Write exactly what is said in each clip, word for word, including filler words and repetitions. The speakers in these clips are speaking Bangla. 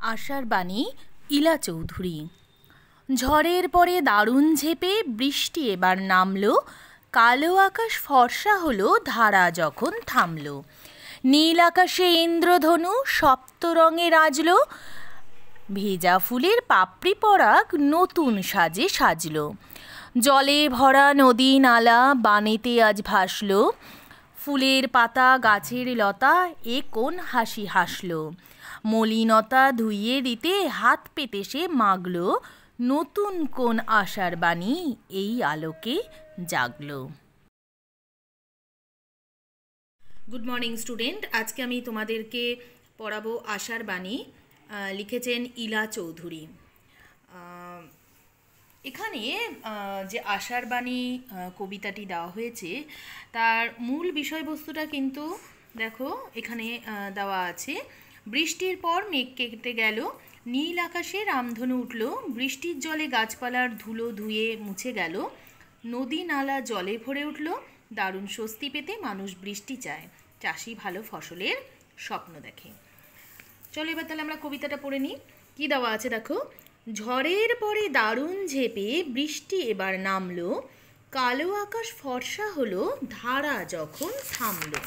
আশার বাণী ইলা চৌধুরী। ঝড়ের পরে দারুণ ঝেপে বৃষ্টি এবার নামলো, কালো আকাশ ফর্সা হলো ধারা যখন থামলো। নীল আকাশে ইন্দ্রধনু সপ্ত রঙে রাজলো, ভেজা ফুলের পাপড়ি পরাগ নতুন সাজে সাজলো। জলে ভরা নদী নালা বানেতে আজ ভাসলো, ফুলের পাতা গাছের লতা এ কোন হাসি হাসলো। মলিনতা ধুইয়ে দিতে হাত পেতে সে মাগলো, নতুন কোন আশার বাণী এই আলোকে জাগলো। গুড মর্নিং স্টুডেন্ট, আজকে আমি তোমাদেরকে পড়াবো আশার বাণী। লিখেছেন ইলা চৌধুরী। এখানে যে আশার বাণী কবিতাটি দেওয়া হয়েছে তার মূল বিষয়বস্তুটা কিন্তু দেখো এখানে দেওয়া আছে। বৃষ্টির পর মেঘ কেটে গেল, নীল আকাশে রামধনু উঠল, বৃষ্টির জলে গাছপালার ধুলো ধুয়ে মুছে গেল, নদী নালা জলে ভরে উঠল, দারুণ স্বস্তি পেতে মানুষ বৃষ্টি চায়, চাষি ভালো ফসলের স্বপ্ন দেখে। চলো এবার তাহলে আমরা কবিতাটা পড়ে নিই। কী দেওয়া আছে দেখো। ঝড়ের পরে দারুণ ঝেপে বৃষ্টি এবার নামলো, কালো আকাশ ফর্সা হলো ধারা যখন থামলো।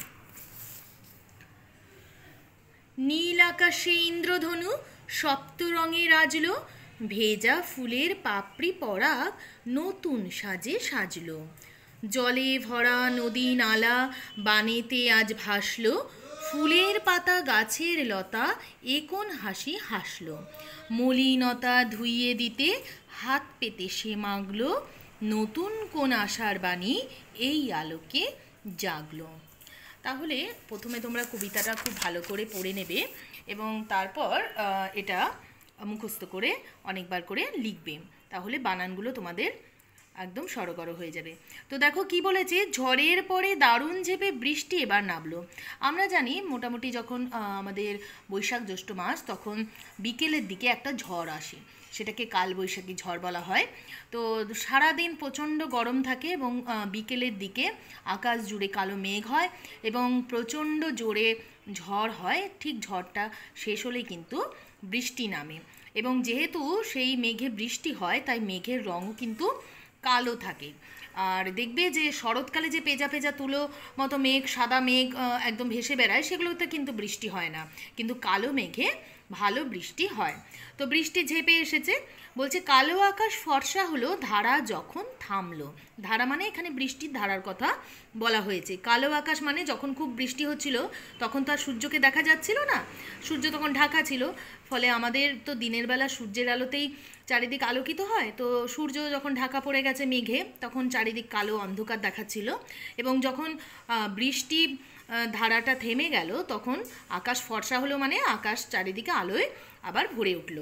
নীল আকাশে ইন্দ্রধনু সপ্ত রঙে রাজলো, ভেজা ফুলের পাপড়ি পরাগ নতুন সাজে সাজলো। জলে ভরা নদী নালা বানেতে আজ ভাসলো, ফুলের পাতা গাছের লতা এ কোন হাসি হাসলো। মলিনতা ধুইয়ে দিতে হাত পেতে সে মাগলো, নতুন কোন আশার বাণী এই আলোকে জাগলো। তাহলে প্রথমে তোমরা কবিতাটা খুব ভালো করে পড়ে নেবে এবং তারপর এটা মুখস্থ করে অনেকবার করে লিখবে, তাহলে বানানগুলো তোমাদের একদম সরগর হয়ে যাবে। তো দেখো কি বলেছে, ঝড়ের পরে দারুণ ঝেপে বৃষ্টি এবার নামলো। আমরা জানি মোটামুটি যখন আমাদের বৈশাখ জ্যৈষ্ঠ মাস তখন বিকেলের দিকে একটা ঝড় আসে, সেটাকে কালবৈশাখী ঝড় বলা হয়। তো সারাদিন প্রচণ্ড গরম থাকে এবং বিকেলের দিকে আকাশ জুড়ে কালো মেঘ হয় এবং প্রচণ্ড জোরে ঝড় হয়। ঠিক ঝড়টা শেষ হলেই কিন্তু বৃষ্টি নামে এবং যেহেতু সেই মেঘে বৃষ্টি হয় তাই মেঘের রঙও কিন্তু কালো থাকে। আর দেখবে যে শরৎকালে যে পেজা পেজা তুলো মতো মেঘ, সাদা মেঘ একদম ভেসে বেড়ায়, সেগুলোতে কিন্তু বৃষ্টি হয় না, কিন্তু কালো মেঘে ভালো বৃষ্টি হয়। তো বৃষ্টি ঝেপে এসেছে, বলছে কালো আকাশ ফর্সা হলো ধারা যখন থামলো। ধারা মানে এখানে বৃষ্টির ধারার কথা বলা হয়েছে। কালো আকাশ মানে যখন খুব বৃষ্টি হচ্ছিল তখন তো আর সূর্যকে দেখা যাচ্ছিল না, সূর্য তখন ঢাকা ছিল, ফলে আমাদের তো দিনের বেলা সূর্যের আলোতেই চারিদিক আলোকিত হয়। তো সূর্য যখন ঢাকা পড়ে গেছে মেঘে তখন চারিদিক কালো অন্ধকার দেখাচ্ছিল এবং যখন বৃষ্টি ধারাটা থেমে গেল তখন আকাশ ফর্সা হলো, মানে আকাশ চারিদিকে আলোয় আবার ভরে উঠল।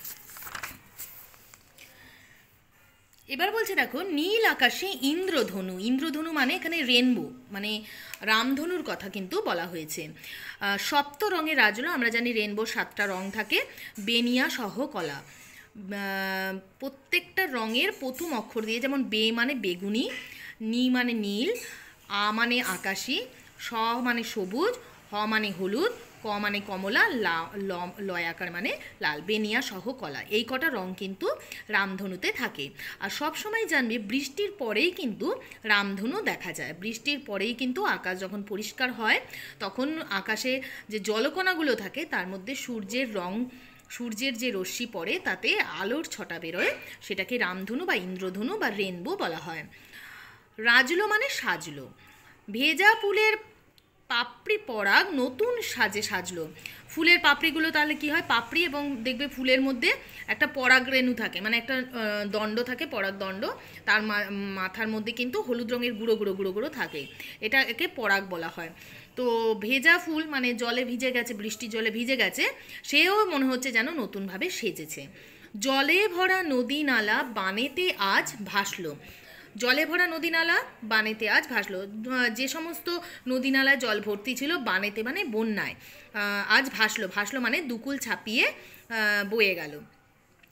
এবার বলছে দেখো, নীল আকাশে ইন্দ্রধনু, ইন্দ্রধনু মানে এখানে রেনবো, মানে রামধনুর কথা কিন্তু বলা হয়েছে। সপ্ত রঙে রাজলো, আমরা জানি রেনবো সাতটা রং থাকে, বেনিয়া সহ কলা। প্রত্যেকটা রঙের প্রথম অক্ষর দিয়ে, যেমন বে মানে বেগুনি, নি মানে নীল, আ মানে আকাশি, স মানে সবুজ, হ মানে হলুদ, ক মানে কমলা, লা লয়াকার মানে লাল, বেনিয়া সহ কলা, এই কটা রং কিন্তু রামধনুতে থাকে। আর সব সময় জানবে বৃষ্টির পরেই কিন্তু রামধনু দেখা যায়। বৃষ্টির পরেই কিন্তু আকাশ যখন পরিষ্কার হয় তখন আকাশে যে জলকণাগুলো থাকে তার মধ্যে সূর্যের রং, সূর্যের যে রশ্মি পড়ে তাতে আলোর ছটা বেরোয়, সেটাকে রামধনু বা ইন্দ্রধনু বা রেনবো বলা হয়। রাজলো মানে সাজলো, ভেজা ফুলের পাপড়ি পরাগ নতুন সাজে সাজলো। ফুলের পাপড়িগুলো তাহলে কি হয়, পাপড়ি এবং দেখবে ফুলের মধ্যে একটা পরাগ রেণু থাকে, মানে একটা দণ্ড থাকে, পরাগ দণ্ড, তার মাথার মধ্যে কিন্তু হলুদ রঙের গুঁড়ো গুঁড়ো গুঁড়ো গুঁড়ো থাকে, এটা একে পরাগ বলা হয়। তো ভেজা ফুল মানে জলে ভিজে গেছে, বৃষ্টির জলে ভিজে গেছে, সেও মনে হচ্ছে যেন নতুনভাবে সেজেছে। জলে ভরা নদী নালা বানেতে আজ ভাসলো, জলে ভরা নদী নালা বানেতে আজ ভাসলো, যে সমস্ত নদী নালায় জল ভর্তি ছিল, বানেতে মানে বন্যায়, আজ ভাসলো, ভাসলো মানে দুকুল ছাপিয়ে বয়ে গেল।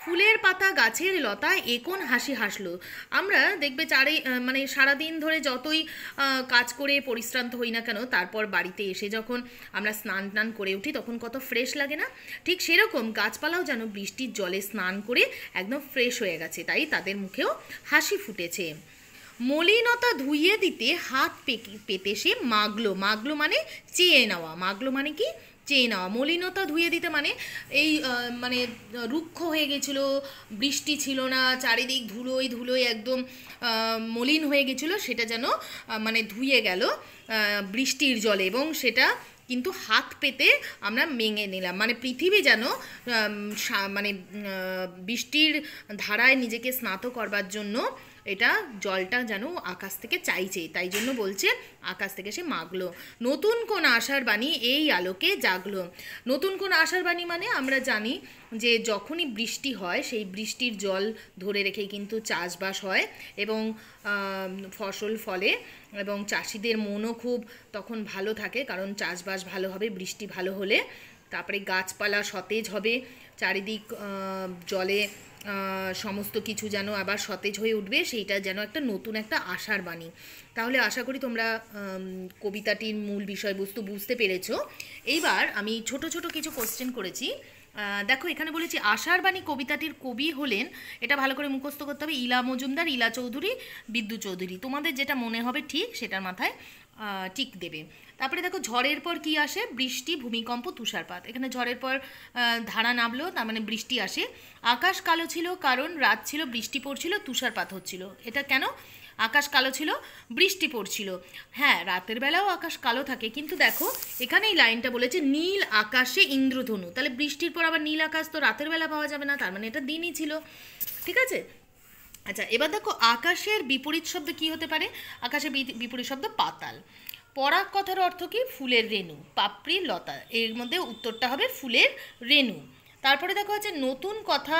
ফুলের পাতা গাছের লতা এ কোন হাসি হাসলো। আমরা দেখবে চারে মানে সারাদিন ধরে যতই কাজ করে পরিশ্রান্ত হই না কেন, তারপর বাড়িতে এসে যখন আমরা স্নান টান করে উঠি তখন কত ফ্রেশ লাগে না? ঠিক সেরকম গাছপালাও যেন বৃষ্টির জলে স্নান করে একদম ফ্রেশ হয়ে গেছে, তাই তাদের মুখেও হাসি ফুটেছে। মলিনতা ধুইয়ে দিতে হাত পেতে সে মাগলো। মাগলো মানে চেয়ে নেওয়া। মাগলো মানে কি? চেয়ে নেওয়া। মলিনতা ধুয়ে দিতে মানে এই মানে রুক্ষ হয়ে গেছিলো, বৃষ্টি ছিল না, চারিদিক ধুলোই ধুলোই একদম মলিন হয়ে গেছিলো, সেটা যেন মানে ধুয়ে গেল বৃষ্টির জলে, এবং সেটা কিন্তু হাত পেতে আমরা মেঙে নিলাম। মানে পৃথিবী যেন মানে বৃষ্টির ধারায় নিজেকে স্নাত করবার জন্য এটা জলটা যেন আকাশ থেকে চাইছে, তাই জন্য বলছে আকাশ থেকে সে মাগলো। নতুন কোন আশার বাণী এই আলোকে জাগলো। নতুন কোন আশার বাণী মানে আমরা জানি যে যখনই বৃষ্টি হয় সেই বৃষ্টির জল ধরে রেখেই কিন্তু চাষবাস হয় এবং ফসল ফলে, এবং চাষিদের মনও খুব তখন ভালো থাকে, কারণ চাষবাস ভালো হবে বৃষ্টি ভালো হলে। তারপরে গাছপালা সতেজ হবে, চারিদিক জলে সমস্ত কিছু যেন আবার সতেজ হয়ে উঠবে, সেইটা যেন একটা নতুন একটা আশার বাণী। তাহলে আশা করি তোমরা কবিতাটির মূল বিষয়বস্তু বুঝতে পেরেছো। এইবার আমি ছোট ছোট কিছু কোশ্চেন করেছি। দেখো এখানে বলেছি আশার বাণী কবিতাটির কবি হলেন, এটা ভালো করে মুখস্থ করতে হবে, ইলা মজুমদার, ইলা চৌধুরী, বিদ্যু চৌধুরী। তোমাদের যেটা মনে হবে ঠিক সেটার মাথায় টিক দেবে। তারপরে দেখো ঝড়ের পর কি আসে? বৃষ্টি, ভূমিকম্প, তুষারপাত। এখানে ঝড়ের পর ধারা নামলো, তার মানে বৃষ্টি আসে। আকাশ কালো ছিল কারণ রাত ছিল, বৃষ্টি পড়ছিল, তুষারপাত হচ্ছিল। এটা কেন? আকাশ কালো ছিল, বৃষ্টি পড়ছিল। হ্যাঁ, রাতের বেলাও আকাশ কালো থাকে, কিন্তু দেখো এখানে এই লাইনটা বলেছে নীল আকাশে ইন্দ্রধনু, তাহলে বৃষ্টির পর আবার নীল আকাশ তো রাতের বেলা পাওয়া যাবে না, তার মানে এটা দিনই ছিল। ঠিক আছে। আচ্ছা, এবার দেখো আকাশের বিপরীত শব্দ কি হতে পারে? আকাশের বিপরীত শব্দ পাতাল। পরাগ কথার অর্থ কি? ফুলের রেণু, পাপড়ি, লতা। এর মধ্যে উত্তরটা হবে ফুলের রেণু। তারপরে দেখো হচ্ছে নতুন কথা,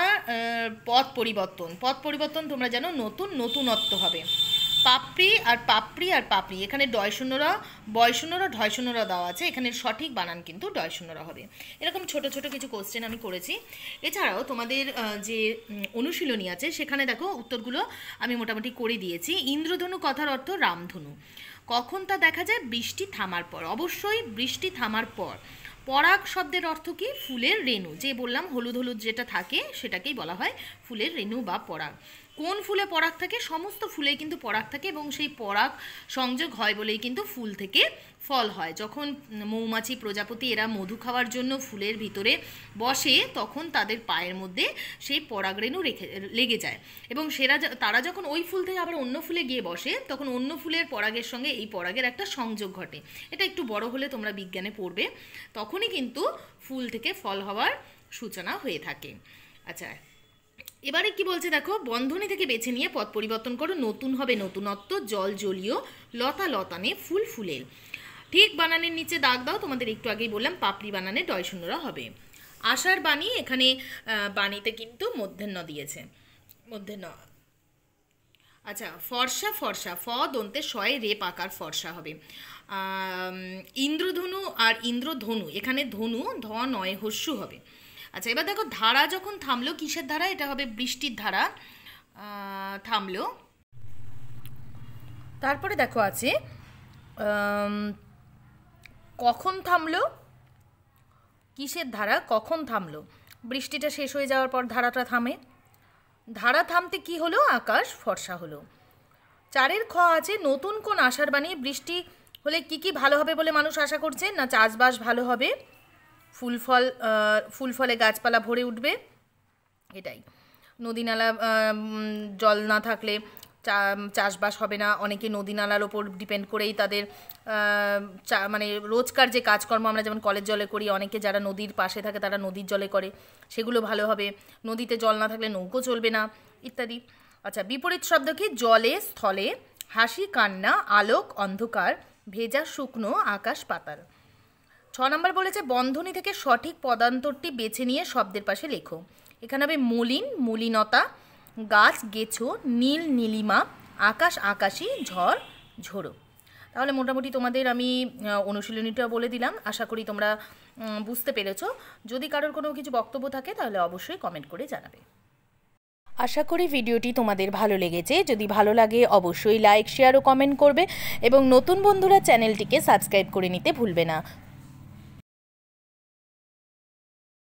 পথ পরিবর্তন। পথ পরিবর্তন তোমরা জানো, নতুন নতুনত্ব হবে। পাপড়ি আর পাপড়ি আর পাপড়ি, এখানে ডয় শূন্যরা, বয় শূন্যরা, ঢয় শূন্যরা দেওয়া আছে, এখানে সঠিক বানান কিন্তু ডয় শূন্যরা হবে। এরকম ছোট ছোট কিছু কোশ্চেন আমি করেছি। এছাড়াও তোমাদের যে অনুশীলনী আছে সেখানে দেখো উত্তরগুলো আমি মোটামুটি করে দিয়েছি। ইন্দ্রধনু কথার অর্থ রামধনু। কখন তা দেখা যায়? বৃষ্টি থামার পর। অবশ্যই বৃষ্টি থামার পর। পরাগ শব্দের অর্থ কি? ফুলের রেণু। যে বললাম হলুদ হলুদ যেটা থাকে সেটাকেই বলা হয় ফুলের রেণু বা পরাগ। কোন ফুলে পরাগ থাকে? সমস্ত ফুলেই কিন্তু পরাগ থাকে, এবং সেই পরাগ সংযোগ হয় বলেই কিন্তু ফুল থেকে ফল হয়। যখন মৌমাছি, প্রজাপতি এরা মধু খাওয়ার জন্য ফুলের ভিতরে বসে, তখন তাদের পায়ের মধ্যে সেই পরাগরেণু রেখে লেগে যায়, এবং সেরা তারা যখন ওই ফুল থেকে আবার অন্য ফুলে গিয়ে বসে, তখন অন্য ফুলের পরাগের সঙ্গে এই পরাগের একটা সংযোগ ঘটে। এটা একটু বড় হলে তোমরা বিজ্ঞানে পড়বে, তখনই কিন্তু ফুল থেকে ফল হওয়ার সূচনা হয়ে থাকে। আচ্ছা, এবারে কি বলছে দেখো, বন্ধনী থেকে বেছে নিয়ে পথ পরিবর্তন করো। নতুন হবে নতুনত্ব, জল জলীয়, লতা লতানে, ফুল ফুলের। ঠিক বানানের নিচে দাগ দাও। তোমাদের একটু আগেই বললাম পাপড়ি বানানে ডয় শূন্যরা হবে। আশার বাণী, এখানে বাণীতে কিন্তু মূর্ধন্য দিয়েছে, মূর্ধন্য। আচ্ছা, ফর্সা ফর্সা, ফ দন্তে শয়ে রেপ আকার ফর্সা হবে। ইন্দ্রধনু আর ইন্দ্রধনু, এখানে ধনু ধ নয় হস্যু হবে। আচ্ছা, এবার দেখো ধারা যখন থামলো, কিসের ধারা? এটা হবে বৃষ্টির ধারা, থামলো। তারপরে দেখো আছে কখন থামলো, কিসের ধারা, কখন থামলো? বৃষ্টিটা শেষ হয়ে যাওয়ার পর ধারাটা থামে। ধারা থামতে কি হলো? আকাশ ফর্সা হলো। চারের খ আছে নতুন কোন আশার বাণী? বৃষ্টি হলে কি কি ভালো হবে বলে মানুষ আশা করছে? না, চাষবাস ভালো হবে, ফুল ফল ফুল ফলে গাছপালা ভরে উঠবে, এটাই। নদী নালা জল না থাকলে চাষবাস হবে না। অনেকে নদী নালার ওপর ডিপেন্ড করেই তাদের মানে রোজকার যে কাজকর্ম আমরা যেমন কলের জলে করি, অনেকে যারা নদীর পাশে থাকে তারা নদীর জলে করে, সেগুলো ভালো হবে। নদীতে জল না থাকলে নৌকো চলবে না, ইত্যাদি। আচ্ছা, বিপরীত শব্দ কি? জলে, স্থলে, হাসি, কান্না, আলোক, অন্ধকার, ভেজা, শুকনো, আকাশ, পাতাল। ছ নম্বর বলেছে বন্ধনী থেকে সঠিক পদান্তরটি বেছে নিয়ে শব্দের পাশে লেখো। এখানে হবে মলিন, মলিনতা, গাছ, গেছো, নীল, নীলিমা, আকাশ, আকাশী, ঝড়, ঝোড়ো। তাহলে মোটামুটি তোমাদের আমি অনুশীলনীটা বলে দিলাম। আশা করি তোমরা বুঝতে পেরেছো। যদি কারোর কোনো কিছু বক্তব্য থাকে তাহলে অবশ্যই কমেন্ট করে জানাবে। আশা করি ভিডিওটি তোমাদের ভালো লেগেছে। যদি ভালো লাগে অবশ্যই লাইক, শেয়ার ও কমেন্ট করবে এবং নতুন বন্ধুরা চ্যানেলটিকে সাবস্ক্রাইব করে নিতে ভুলবে না।